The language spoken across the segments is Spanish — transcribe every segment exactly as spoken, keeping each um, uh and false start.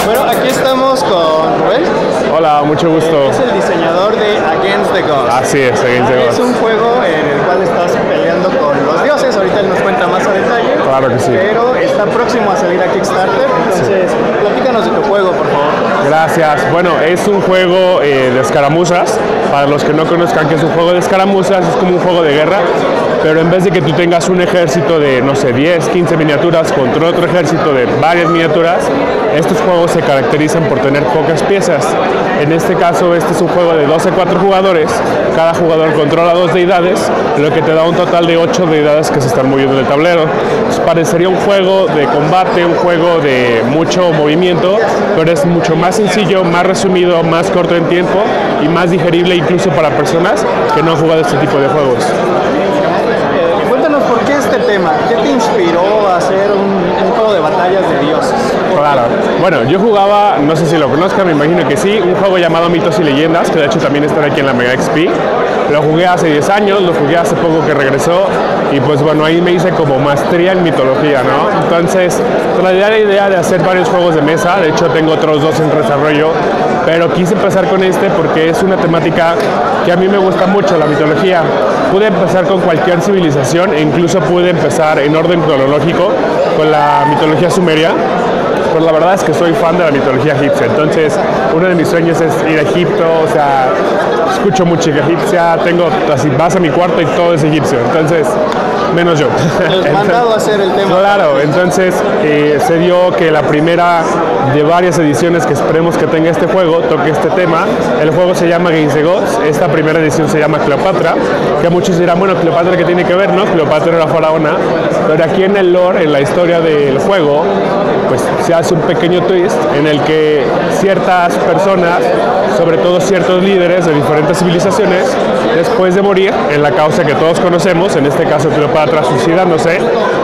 Bueno, aquí estamos con Rubén. Hola, mucho gusto. Es el diseñador de Against the Gods. Así es, Against the Gods. Es un juego en el cual estás peleando con los dioses. Ahorita él nos cuenta más a detalle. Claro que sí. Pero está próximo a salir a Kickstarter. Entonces, sí. Platícanos de tu juego, por favor. Gracias. Bueno, es un juego eh, de escaramuzas. Para los que no conozcan que es un juego de escaramuzas, es como un juego de guerra. Pero en vez de que tú tengas un ejército de, no sé, diez, quince miniaturas contra otro ejército de varias miniaturas, estos juegos se caracterizan por tener pocas piezas. En este caso, este es un juego de doce a cuatro jugadores. Cada jugador controla dos deidades, lo que te da un total de ocho deidades que se están moviendo en el tablero. Entonces, parecería un juego de combate, un juego de mucho movimiento, pero es mucho más sencillo, más resumido, más corto en tiempo y más digerible incluso para personas que no han jugado este tipo de juegos. ¿Por qué este tema? ¿Qué te inspiró a hacer un, un juego de batallas de dioses? Claro. Bueno, yo jugaba, no sé si lo conozcan, me imagino que sí, un juego llamado Mitos y Leyendas, que de hecho también está aquí en la Mega X P. Lo jugué hace diez años, lo jugué hace poco que regresó y pues bueno, ahí me hice como maestría en mitología, ¿no? Entonces, traía la idea de hacer varios juegos de mesa, de hecho tengo otros dos en desarrollo, pero quise empezar con este porque es una temática que a mí me gusta mucho, la mitología. Pude empezar con cualquier civilización e incluso pude empezar en orden cronológico con la mitología sumeria. Pues la verdad es que soy fan de la mitología egipcia, entonces uno de mis sueños es ir a Egipto, o sea, escucho música egipcia, tengo, así vas a mi cuarto y todo es egipcio, entonces, menos yo. ¿Les mandado a hacer el tema? Claro, entonces eh, se dio que la primera de varias ediciones que esperemos que tenga este juego toque este tema. El juego se llama Against the Gods, esta primera edición se llama Cleopatra, que muchos dirán, bueno, Cleopatra, ¿qué tiene que ver, no? Cleopatra era faraona, pero aquí en el lore, en la historia del juego, pues se hace un pequeño twist en el que ciertas personas, sobre todo ciertos líderes de diferentes civilizaciones, después de morir en la causa que todos conocemos, en este caso Cleopatra suicidándose,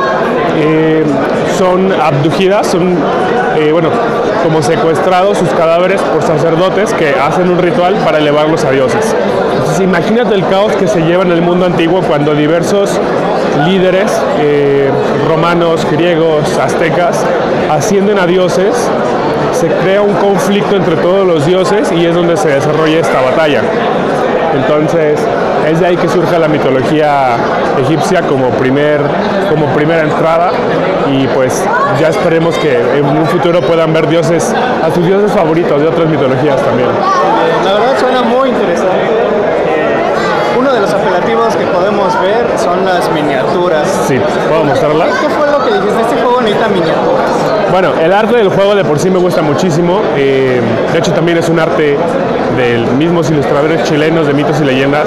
eh, son abducidas, son, eh, bueno, como secuestrados sus cadáveres por sacerdotes que hacen un ritual para elevarlos a dioses. Entonces imagínate el caos que se lleva en el mundo antiguo cuando diversos líderes eh, romanos, griegos, aztecas ascienden a dioses, se crea un conflicto entre todos los dioses y es donde se desarrolla esta batalla. Entonces es de ahí que surge la mitología egipcia como, primer, como primera entrada y pues ya esperemos que en un futuro puedan ver dioses, a sus dioses favoritos de otras mitologías también. La verdad suena muy interesante. Uno de los apelativos que podemos ver son las miniaturas. Sí, ¿puedo mostrarlas? ¿Qué fue lo que dijiste? Este juego necesita miniaturas. Bueno, el arte del juego de por sí me gusta muchísimo. Eh, de hecho, también es un arte de mismos ilustradores chilenos de Mitos y Leyendas.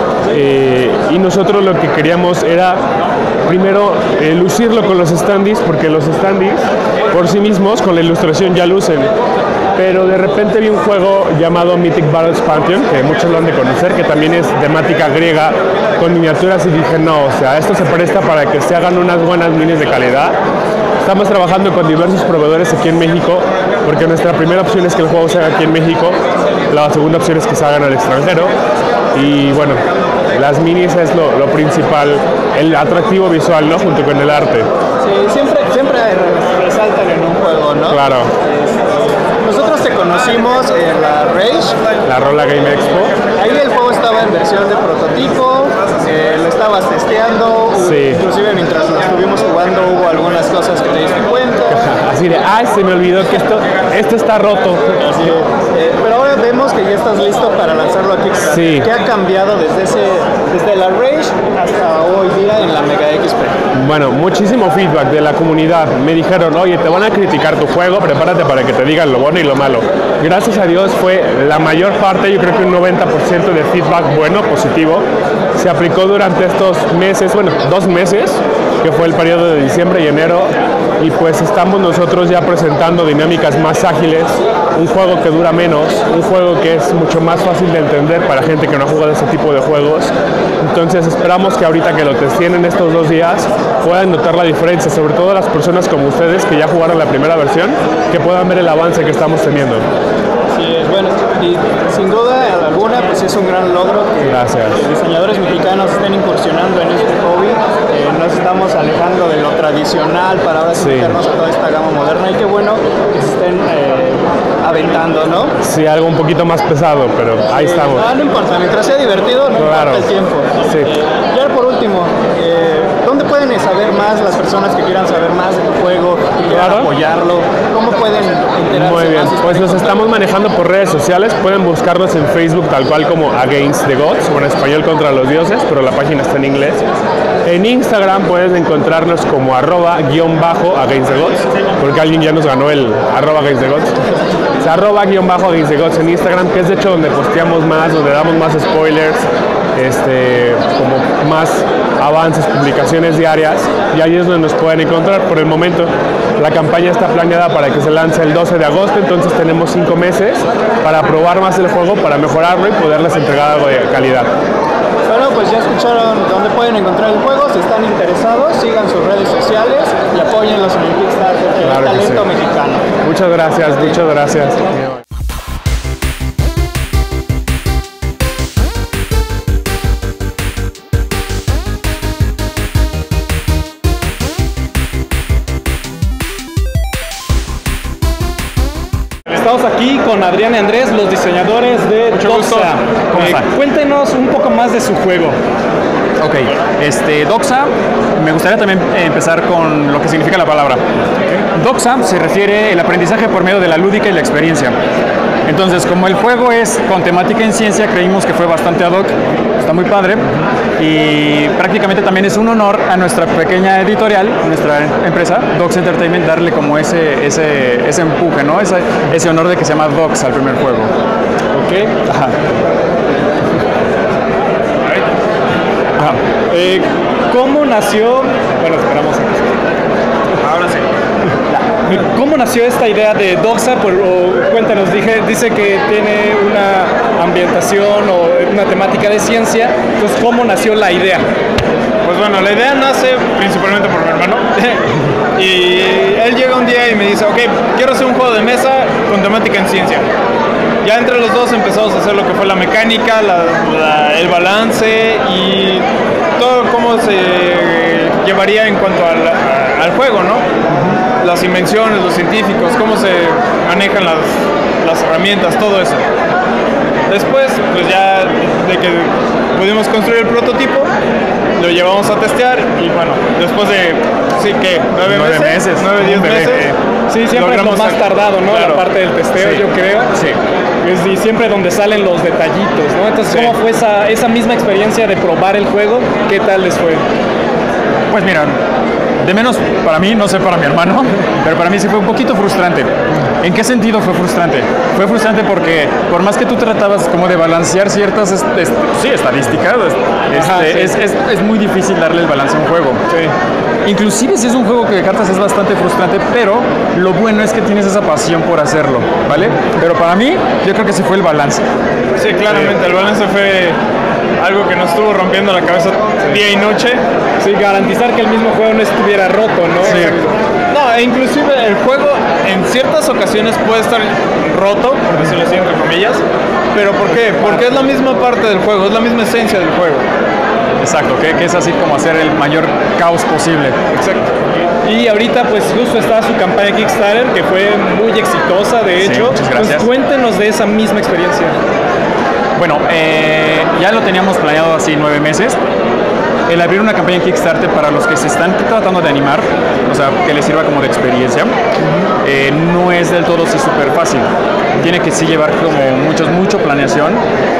Eh, y nosotros lo que queríamos era, primero, eh, lucirlo con los standees, porque los standees por sí mismos, con la ilustración ya lucen. Pero de repente vi un juego llamado Mythic Battles Pantheon, que muchos lo han de conocer, que también es temática griega, con miniaturas, y dije, no, o sea, esto se presta para que se hagan unas buenas minis de calidad. Estamos trabajando con diversos proveedores aquí en México, porque nuestra primera opción es que el juego se haga aquí en México, la segunda opción es que se hagan al extranjero, y bueno, las minis es lo, lo principal, el atractivo visual, ¿no? Junto con el arte. Sí, siempre, siempre resaltan en un juego, ¿no? Claro. Nosotros te conocimos en la Rage, la Rola Game Expo. Ahí el juego estaba en versión de prototipo, eh, lo estabas testeando, sí. Inclusive mientras lo estuvimos jugando hubo algunas cosas que te diste cuenta. Así de, ay, se me olvidó que esto, esto está roto. Así es. Eh, pero ahora vemos que ya estás listo para lanzarlo aquí. Sí. ¿Qué ha cambiado desde, ese, desde la Rage hasta hoy día en la Mega X P? Bueno, muchísimo feedback de la comunidad. Me dijeron, oye, te van a criticar tu juego, prepárate para que te digan lo bueno y lo malo. Gracias a Dios fue la mayor parte, yo creo que un noventa por ciento de feedback bueno, positivo. Se aplicó durante estos meses, bueno, dos meses, que fue el periodo de diciembre y enero, y pues estamos nosotros ya presentando dinámicas más ágiles, un juego que dura menos, un juego que es mucho más fácil de entender para gente que no ha jugado ese tipo de juegos. Entonces esperamos que ahorita que lo testeen en estos dos días puedan notar la diferencia, sobre todo las personas como ustedes que ya jugaron la primera versión, que puedan ver el avance que estamos teniendo. Sí, bueno, y sin duda alguna pues es un gran logro que Gracias. los diseñadores mexicanos estén incursionando en este hobby. Eh, nos estamos alejando de lo tradicional para ahora sí. acercarnos a toda esta gama moderna, y qué bueno que se estén eh, pesando, ¿no? Sí, algo un poquito más pesado, pero ahí Sí. estamos. Ah, no importa, mientras sea divertido, no Claro. importa el tiempo. Sí. Y ahora por último, eh, ¿dónde pueden saber más las personas que quieran saber más de tu juego, que quieran Claro. apoyarlo? ¿Cómo pueden enterarse Muy bien, más? pues los estamos manejando por redes sociales. Pueden buscarnos en Facebook tal cual como Against the Gods, o en español contra los dioses, pero la página está en inglés. En Instagram pueden encontrarnos como arroba guión bajo Against the Gods, porque alguien ya nos ganó el arroba Against the Gods. O sea, arroba guión bajo Against the Gods en Instagram, que es de hecho donde posteamos más, donde damos más spoilers, este, como más avances, publicaciones diarias, y ahí es donde nos pueden encontrar. Por el momento la campaña está planeada para que se lance el doce de agosto, entonces tenemos cinco meses para probar más el juego, para mejorarlo y poderles entregar algo de calidad. Bueno, pues ya escucharon dónde pueden encontrar el juego. Si están interesados, sigan sus redes sociales y apóyenlos en el Kickstarter, que Claro es que talento sí. mexicano. Muchas gracias, muchas gracias. Estamos aquí con Adrián y Andrés, los diseñadores de Mucho gusto. Doxa. ¿Cómo Eh, están? Cuéntenos un poco más de su juego. Ok, este, Doxa, me gustaría también eh, empezar con lo que significa la palabra. Doxa se refiere al aprendizaje por medio de la lúdica y la experiencia. Entonces, como el juego es con temática en ciencia, creímos que fue bastante ad hoc, está muy padre, y prácticamente también es un honor a nuestra pequeña editorial, nuestra empresa, Doxa Entertainment, darle como ese, ese, ese empuje, ¿no? Ese, ese honor de que se llama Doxa al primer juego. Ok. Ajá. Ajá. Eh, ¿Cómo nació? Bueno, esperamos. Ahora sí. ¿Cómo nació esta idea de Doxa? Por, o, cuéntanos, dije, dice que tiene una ambientación o una temática de ciencia. Entonces, ¿cómo nació la idea? Pues bueno, la idea nace principalmente por mi hermano. Y él llega un día y me dice, ok, quiero hacer un juego de mesa con temática en ciencia. Ya entre los dos empezamos a hacer lo que fue la mecánica, la, la- el balance y todo cómo se llevaría en cuanto al, a- al juego, ¿no? Las invenciones, los científicos, cómo se manejan las, las herramientas, todo eso. Después, pues ya de que pudimos construir el prototipo, lo llevamos a testear y bueno, después de, sí, ¿qué? ¿Nueve, Nueve meses? meses, Nueve, diez un bebé. meses. Sí, siempre es lo logramos más sac- tardado, ¿no? Claro. La parte del testeo, Sí. yo creo. Sí. Es, y siempre donde salen los detallitos, ¿no? Entonces, Sí. ¿cómo fue esa, esa misma experiencia de probar el juego? ¿Qué tal les fue? Pues mira, de menos para mí, no sé para mi hermano, pero para mí sí fue un poquito frustrante. ¿En qué sentido fue frustrante? Fue frustrante porque por más que tú tratabas como de balancear ciertas est- est- sí, estadísticas, este, Ajá, sí. es, es- es muy difícil darle el balance a un juego. Inclusive si es un juego que de cartas es bastante frustrante, pero lo bueno es que tienes esa pasión por hacerlo, ¿vale? Pero para mí, yo creo que sí fue el balance. Sí, claramente, el balance fue algo que nos estuvo rompiendo la cabeza día y noche. Sí, garantizar que el mismo juego no estuviera roto, ¿no? Sí. No, e inclusive el juego en ciertas ocasiones puede estar roto, por decirlo así, entre comillas. ¿Pero por qué? Porque es la misma parte del juego, es la misma esencia del juego. Exacto, que, que es así como hacer el mayor caos posible. Exacto. Y ahorita pues justo está su campaña Kickstarter, que fue muy exitosa, de Sí, hecho. muchas gracias. Entonces, cuéntenos de esa misma experiencia. Bueno, eh, ya lo teníamos planeado así nueve meses. El abrir una campaña en Kickstarter para los que se están tratando de animar, o sea, que les sirva como de experiencia, eh, no es del todo así súper fácil. Tiene que sí llevar como muchos, mucho planeación.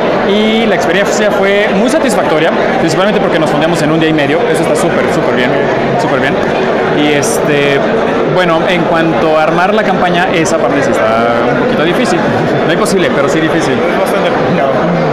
Y la experiencia fue muy satisfactoria, principalmente porque nos fondeamos en un día y medio. Eso está súper, súper bien, súper bien. Y este, bueno, en cuanto a armar la campaña, esa parte sí está un poquito difícil. No imposible, pero sí difícil. Es bastante complicado.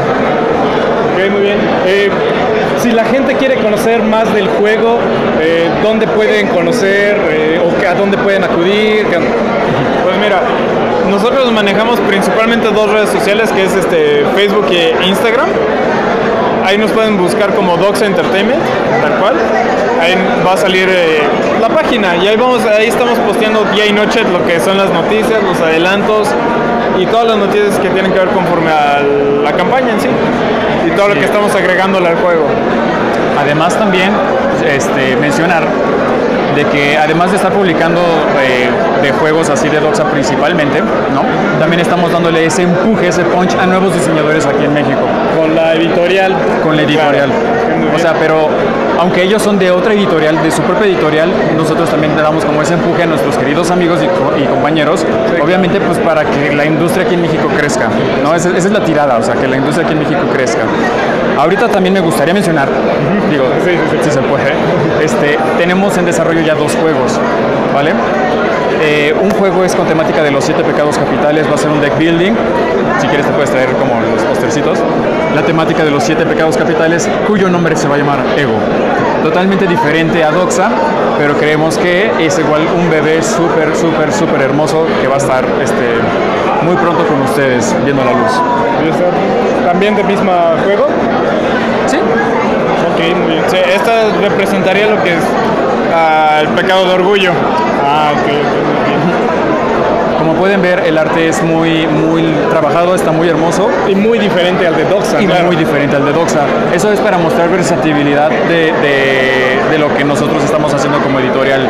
Ok, muy bien. Eh, si la gente quiere conocer más del juego, eh, ¿dónde pueden conocer eh, o que- a dónde pueden acudir? ¿Qué- Pues mira, nosotros manejamos principalmente dos redes sociales, que es este Facebook e Instagram. Ahí nos pueden buscar como Doxa Entertainment, tal cual. Ahí va a salir eh, la página y ahí vamos, ahí estamos posteando día y noche lo que son las noticias, los adelantos y todas las noticias que tienen que ver conforme a la campaña en sí y todo lo Sí. que estamos agregándole al juego. Además también este, mencionar de que además de estar publicando eh, de juegos así de Doxa principalmente, ¿no? También estamos dándole ese empuje, ese punch a nuevos diseñadores aquí en México. Con la editorial. Con la editorial. Claro. O sea, pero aunque ellos son de otra editorial, de su propia editorial, nosotros también le damos como ese empuje a nuestros queridos amigos y, co y compañeros, sí. Obviamente pues para que la industria aquí en México crezca, ¿no? Esa, esa es la tirada, o sea, que la industria aquí en México crezca. Ahorita también me gustaría mencionar, uh-huh. digo, sí, sí, sí, si se puede, este, tenemos en desarrollo ya dos juegos, ¿vale? Eh, un juego es con temática de los siete pecados capitales, va a ser un deck building, si quieres te puedes traer como los postercitos. La temática de los siete pecados capitales, cuyo nombre se va a llamar Ego. Totalmente diferente a Doxa, pero creemos que es igual un bebé súper, súper, súper hermoso que va a estar este, muy pronto con ustedes viendo la luz. ¿También del mismo juego? Sí. Ok, muy bien. Sí, esta representaría lo que es uh, el pecado de orgullo. Ah, ok, ok, muy bien. Como pueden ver, el arte es muy, muy trabajado, está muy hermoso. Y muy diferente al de Doxa. Y claro. muy diferente al de Doxa. Eso es para mostrar versatilidad de, de, de lo que nosotros estamos haciendo como editorial.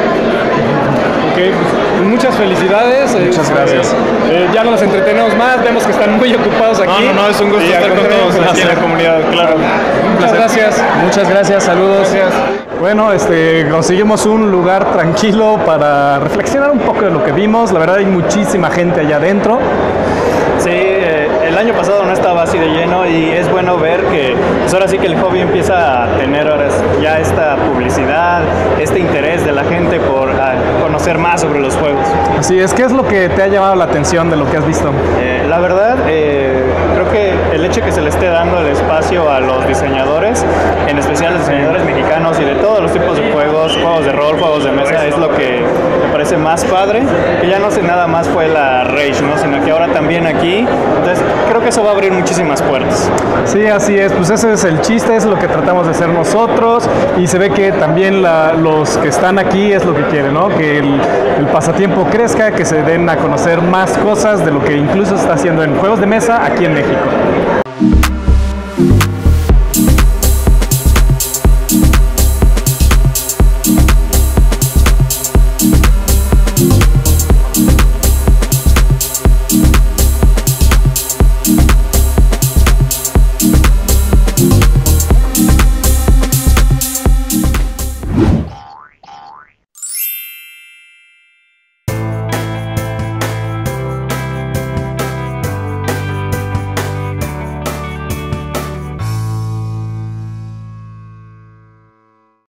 Ok, pues muchas felicidades. Muchas eh, gracias. Eh, ya no los entretenemos más, vemos que están muy ocupados aquí. No, no, no, es un gusto y estar con todos aquí en la comunidad, claro. Muchas gracias. Muchas gracias, saludos. Gracias. Bueno, este, conseguimos un lugar tranquilo para reflexionar un poco de lo que vimos. La verdad hay muchísima gente allá adentro. Sí, eh, el año pasado no estaba así de lleno y es bueno ver que pues ahora sí que el hobby empieza a tener ahora ya esta publicidad, este interés de la gente por a, conocer más sobre los juegos. Así es, ¿qué es lo que te ha llamado la atención de lo que has visto? Eh, la verdad, eh, creo que el hecho que se le esté dando el espacio a los diseñadores, en especial los diseñadores mexicanos y de todos los tipos de juegos, juegos de rol, juegos de mesa, es lo que me parece más padre, que ya no sé nada más fue la Rage, ¿no? Sino que ahora también aquí. Entonces creo que eso va a abrir muchísimas puertas. Sí, así es, pues ese es el chiste, es lo que tratamos de hacer nosotros y se ve que también la, los que están aquí es lo que quieren, ¿no? Que el, el pasatiempo crezca, que se den a conocer más cosas de lo que incluso se está haciendo en juegos de mesa aquí en México.